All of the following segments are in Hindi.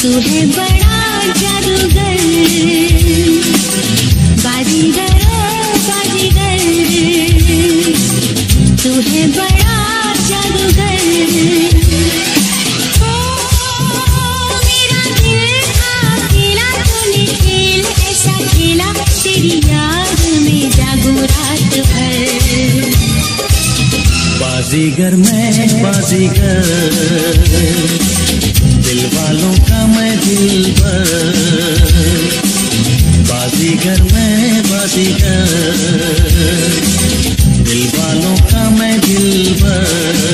तू है बड़ा जादूगर, बाजीगर बाजीगर, तू है बड़ा जादूगर। ओ मेरा दिल था खेला तूने खेल ऐसा खेला, तेरी याद में जागूं रात भर। बाजीगर मैं बाजीगर, दिल वालों का मैं दिलबर। बाजीगर मैं बाजीगर, दिल वालों का मैं दिलबर।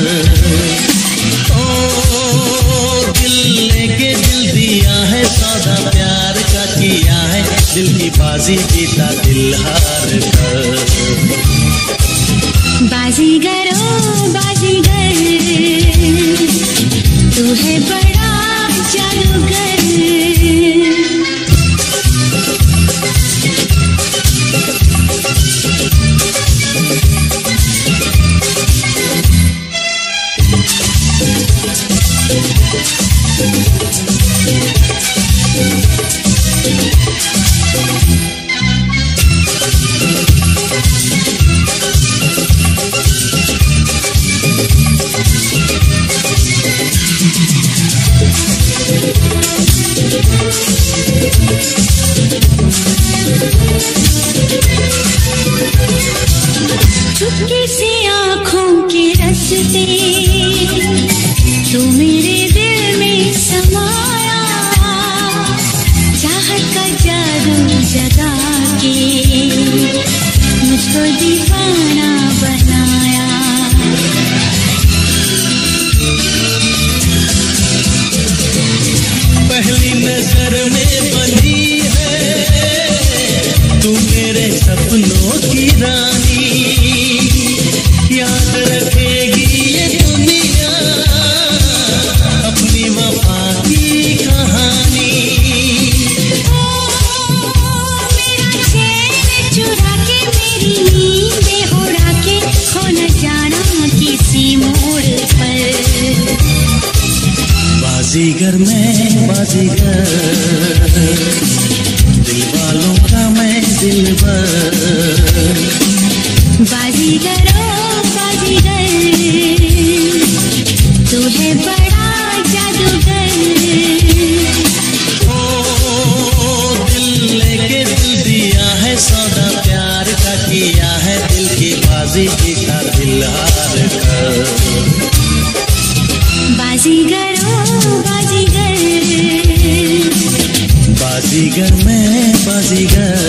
ओ दिल लेके दिल दिया है, सौदा प्यार का किया है, दिल की बाजी जीता दिल हार कर। बाजीगर ओ बाजीगर, तू है बड़ा जादूगर। चुपके से आँखों के रस्ते तू मेरे दिल में समाया, चाहत का जादू जगा के मुझको दीवाना बनाया। पहली नजर में बनी है तू मेरे सपनों की रानी, याद रखेगी ये दुनिया अपनी वफा की कहानी। ओ मेरा चैन चुरा के मेरी नींदें उड़ा के खो न जाना किसी मोड़ पर। बाजीगर मैं बाजीगर, दिल वालों का मैं दिलबर। बाजीगर ओ बाजीगर, तू है बड़ा जादूगर। ओ दिल लेके दिल दिया है, सौदा प्यार का किया है, दिल की बाजी जीता दिल हार कर। बाजीगर ओ बाजीगर, बाजीगर मैं बाजीगर।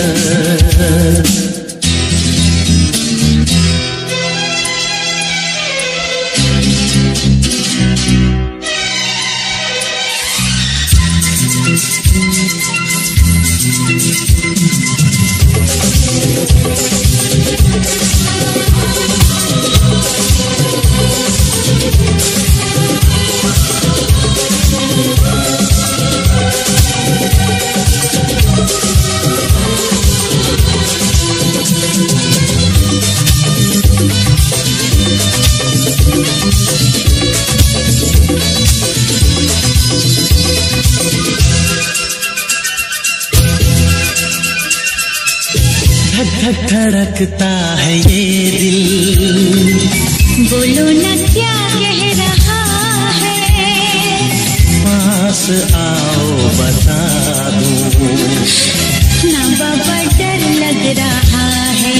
धक धड़कता है ये दिल, बोलो न क्या कह रहा है, पास आओ बता दूं, ना बाबा डर लग रहा है।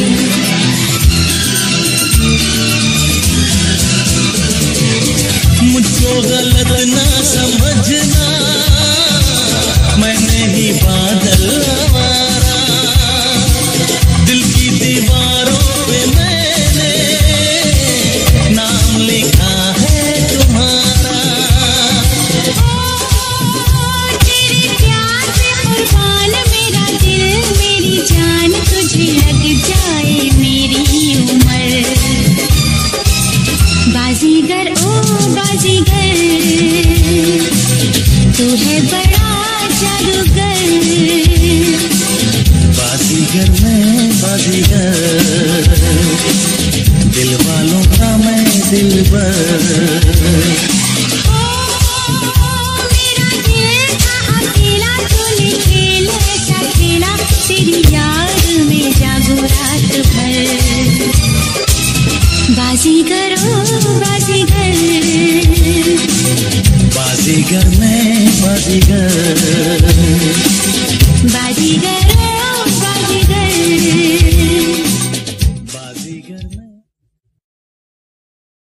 मुझको गलत ना समझना, मैंने ही बादल आवारा, दिल की दीवारों पे मैंने नाम लिखा है तुम्हारा। तेरे प्यार पे कुर्बान मेरा दिल मेरी जान, तुझे लग जाए मेरी उम्र। बाजीगर ओ बाजीगर, तू है बड़ा जादूगर। बाजीगर मैं बाजीगर, दिल वालों का मैं दिलबर। ओ मेरा दिल बाजीगर मैं बाजीगर।